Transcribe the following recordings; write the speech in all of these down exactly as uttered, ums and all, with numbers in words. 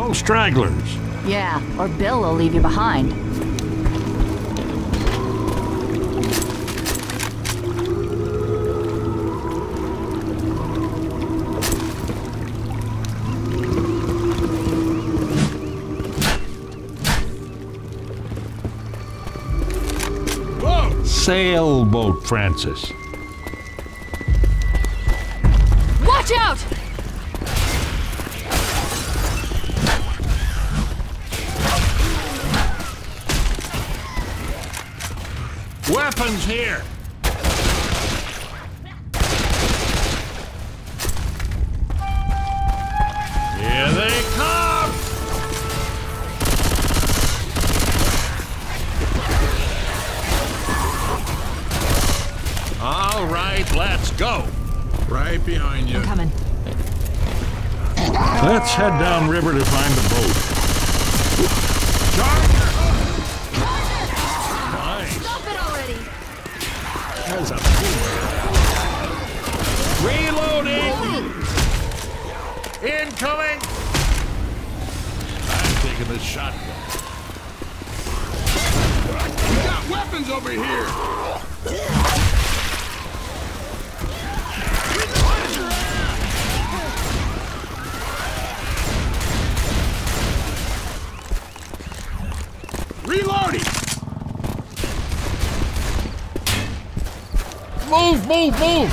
No stragglers. Yeah, or Bill will leave you behind. Whoa! Sailboat, Francis. Watch out! Weapons here! Here they come! All right, let's go. Right behind you. I'm coming. Let's head downriver to find the boat. Charger! Nice. Stop it already! There's a Reloading! Incoming! I'm taking this shotgun. We got weapons over here! Reloading! Move, move, move!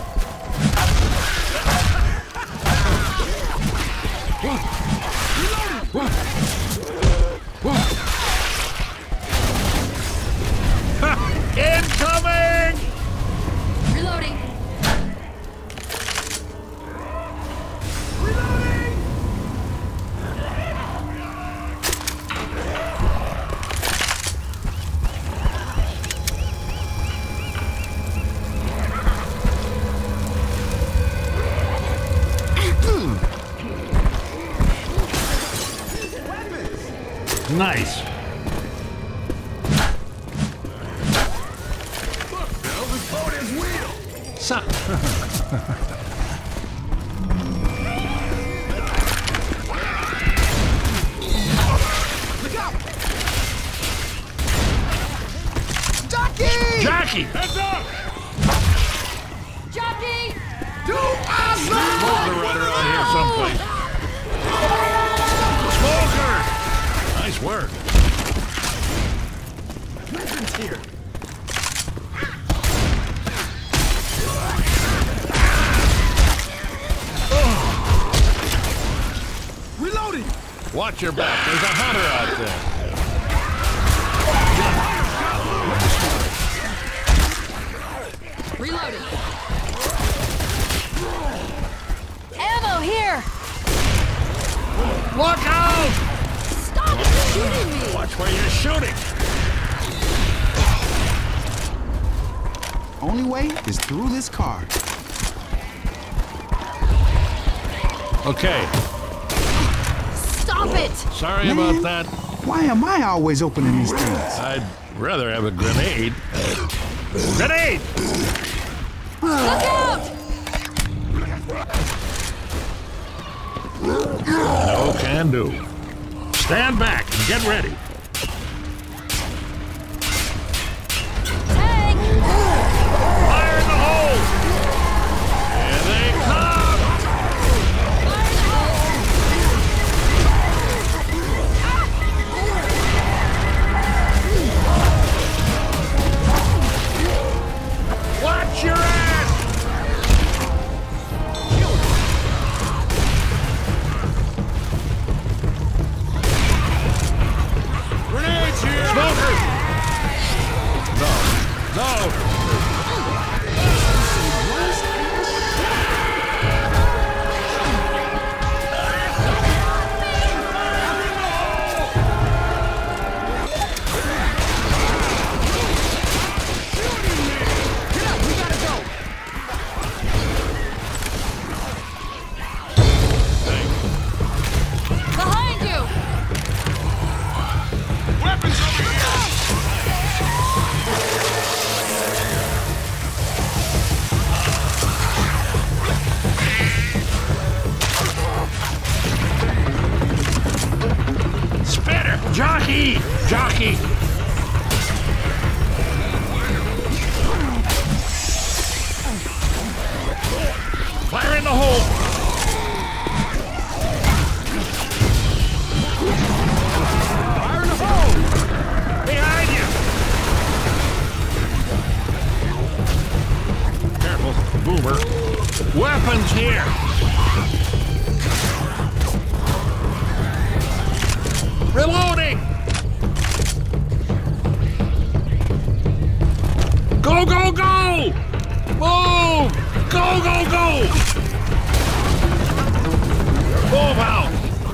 Incoming! Reloading! Nice. Look, Bill, this boat has wheels! So Look out! Jackie! Jackie! Heads up! Jockey! Do awesome! Smoker right around here someplace. Smoker! Nice work. Weapons here! Reloading! Watch your back. There's a hunter out there. Reloading! Ammo here! Look out! Stop shooting me! Watch where you're shooting. Only way is through this car. Okay. Stop it! Sorry Man. about that. Why am I always opening these things? I'd rather have a grenade. Grenade! Look out! No can do. Stand back and get ready. Tank! Fire in the hole! Here they come! Watch your ass! Grenades here! Smoker! No. No! Behind you! Weapons over here! Jockey! Jockey! Fire in the hole! Fire in the hole! Behind you! Careful, Boomer. Weapons here! Reloading! Go, go, go! Move! Go, go, go! Move out!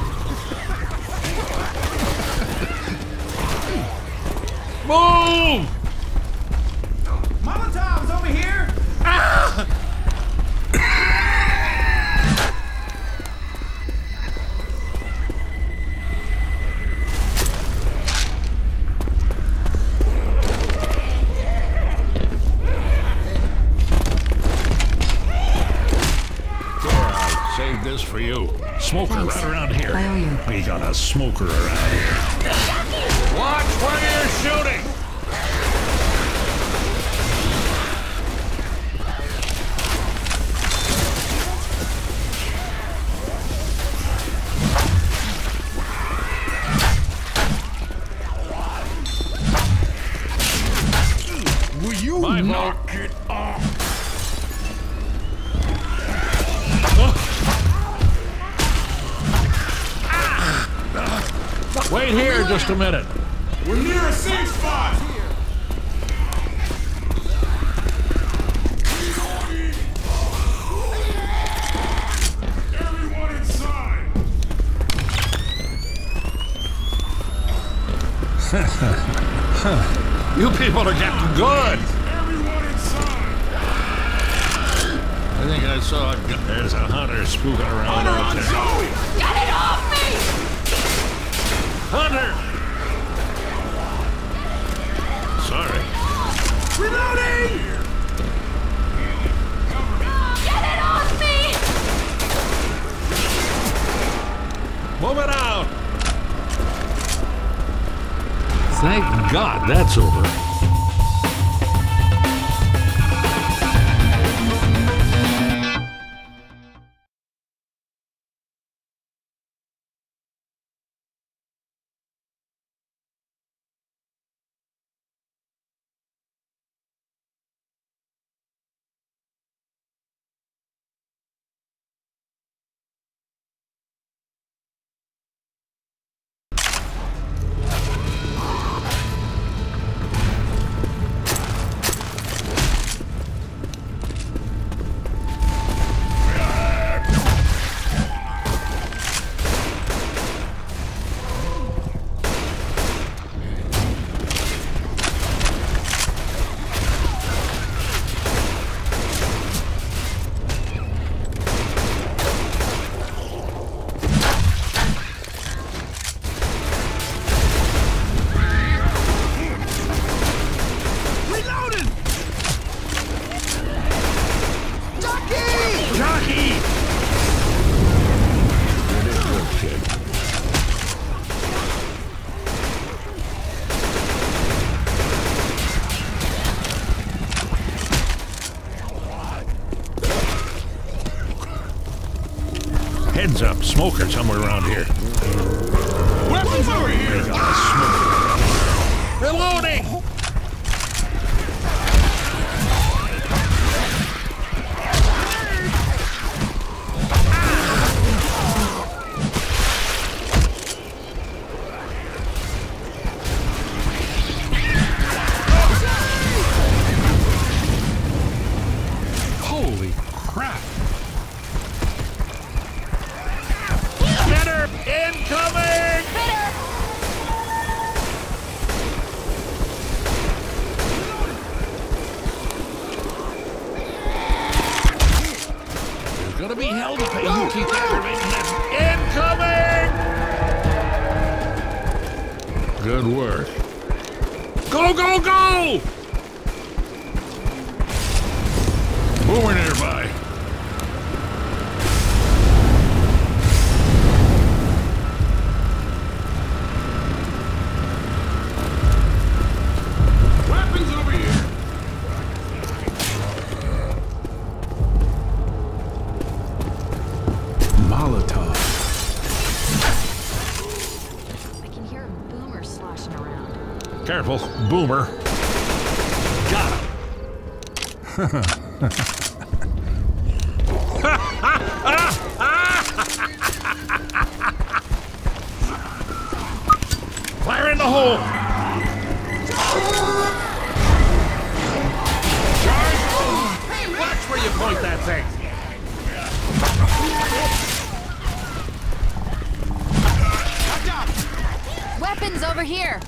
Move! Molotov's over here! Ah! Save this for you. Smoker Thanks. right around here. I owe you. We got a smoker around here. Watch where you're shooting! Will you My knock it off? Wait here just a minute. We're near a safe spot! Everyone inside! You people are getting good. Everyone inside! I think I saw a gu- there's a hunter spooking around Hunter out on there. Zoe! Get it off me! Hunter! Sorry. Reloading! Get it off me! Move it out! Thank God that's over. Reloading! Jockey! Heads up, smoker somewhere around here. Weapons over here! Got a smoker. Reloading! Holy crap! Better incoming! There's gonna be hell to pay. You keep aggravating that. Incoming! Good work. Go, go, go! Boomer nearby. sloshing around. Careful, Boomer. Got him. Fire in the hole. Charge. Watch where you point that thing. Weapons over here!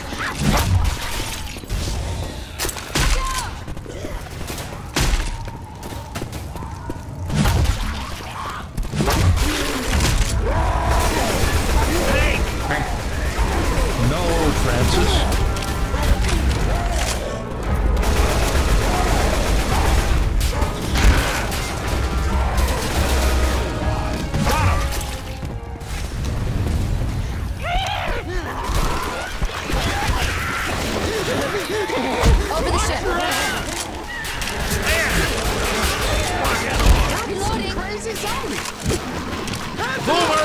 Hey! No, Francis. Over the ship! Reloading! Crazy zombie! Boomer!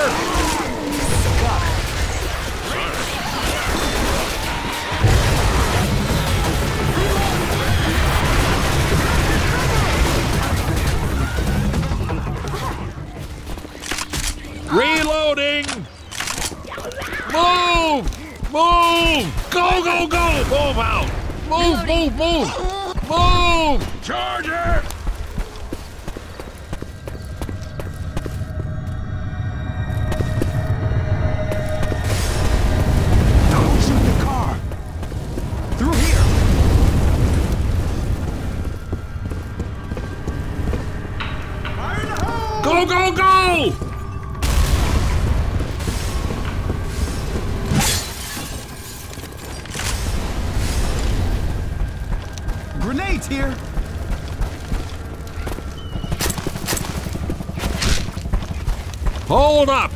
Reloading! Move! Move! Go, go, go! Move out! Move, move, move! Move! Charger! Don't shoot the car. Through here. Fire in the hole! Go, go, go! Grenades here. Hold up!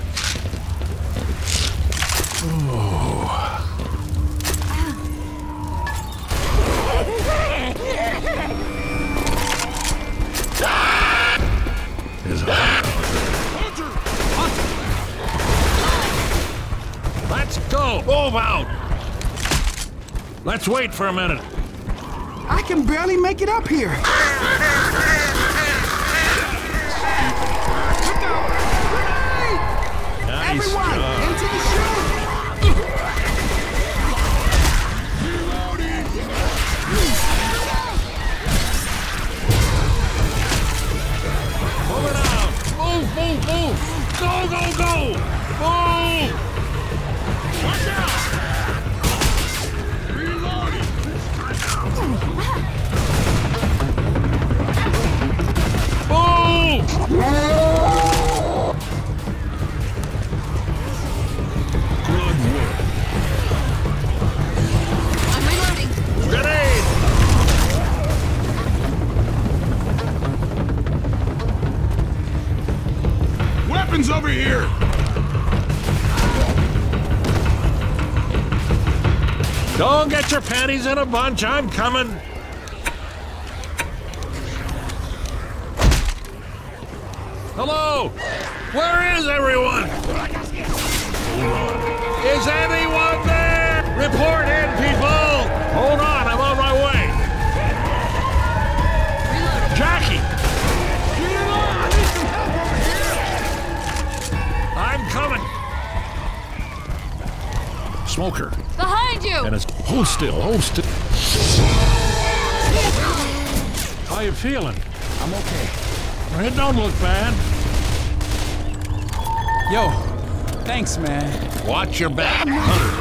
Is Let's go! Move out! Let's wait for a minute. I can barely make it up here. Look out! Grenade! Nice Everyone, job. into the chute. Reloading! Move it out! Move, move, move! Go, go, go! Move! Watch out! Reloading! Move! Good work. I'm reloading! Grenade! Weapons over here! Don't get your panties in a bunch. I'm coming. Hello? Where is everyone? Is anyone there? Report in, people! Hold on, I'm on my way. Jackie! Get it on! I need some help over here! I'm coming. Smoker. Behind you! And it's hold still, hold still. How you feeling? I'm okay. It don't look bad. Yo, thanks, man. Watch your back, Hunter.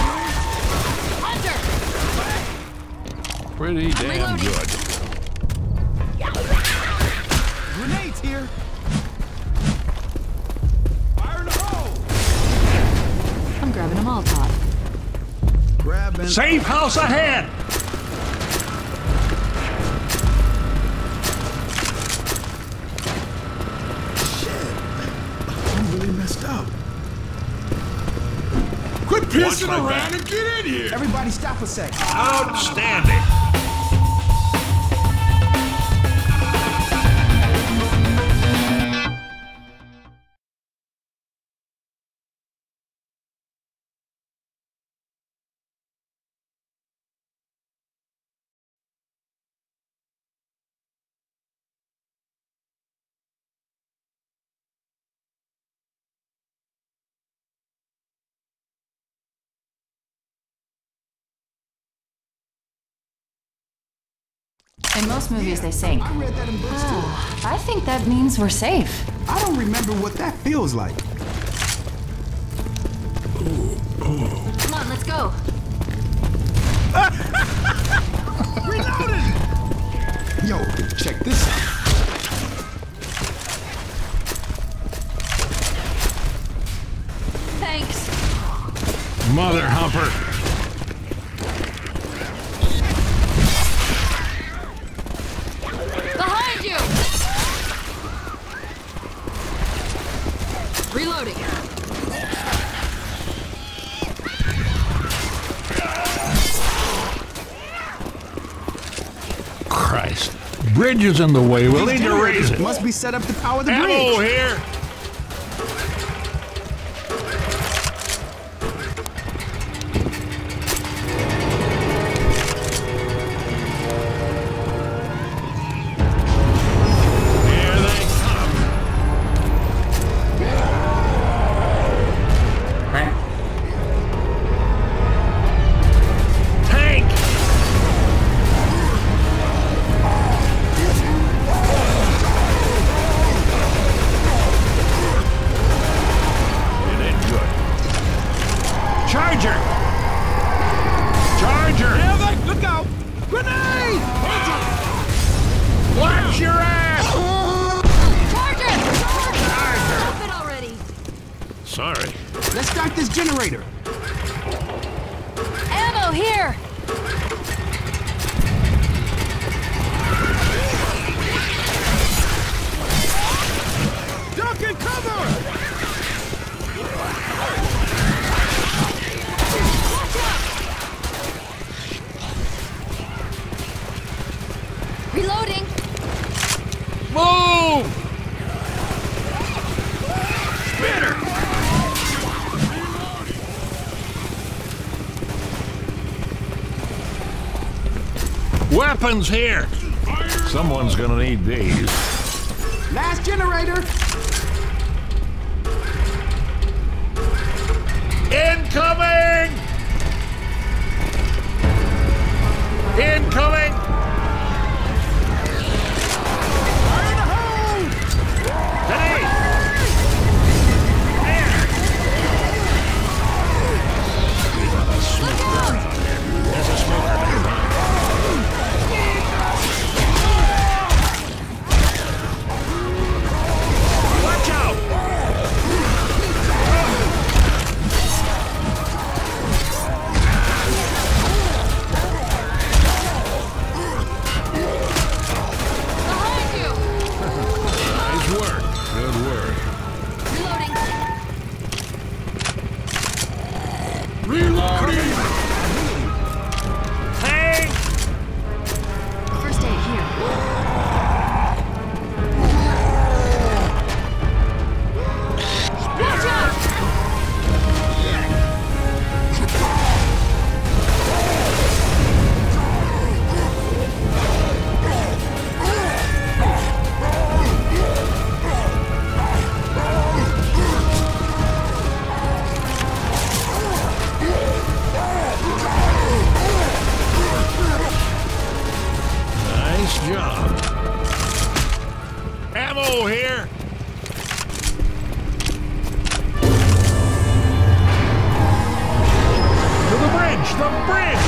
Under! Pretty damn reloading. good. Grenades here. Fire in the hole! I'm grabbing a Molotov. Grab and... Safe house ahead! I'm really messed up. Quit Watch pissing my around back. and get in here! Everybody stop a sec. Outstanding. In most movies, they sink. I read that in books too. I think that means we're safe. I don't remember what that feels like. Come on, let's go. Reloading! Yo, check this out. Thanks. Mother humper. Behind you! Reloading. Christ. Bridge is in the way. We'll These need to raise generators it. must be set up to power the Ammo bridge. here. Here they come. Tank. It ain't good. Charger! Charger! Look out! Grenade! Watch your ass! Charger! Stop it already! Sorry. Let's start this generator. Ammo here! Duck and cover! Watch out! Reloading! Move! Spitter! Weapons here! Someone's gonna need these. Last generator. Incoming! Incoming! Fire in the hole! Hey! Look out! There's a smoker there. Watch out! Behind you! Nice work. Good work. Reloading! Reloading! Hey! First aid here. Watch out! Nice job. Ammo here. To the bridge! The bridge!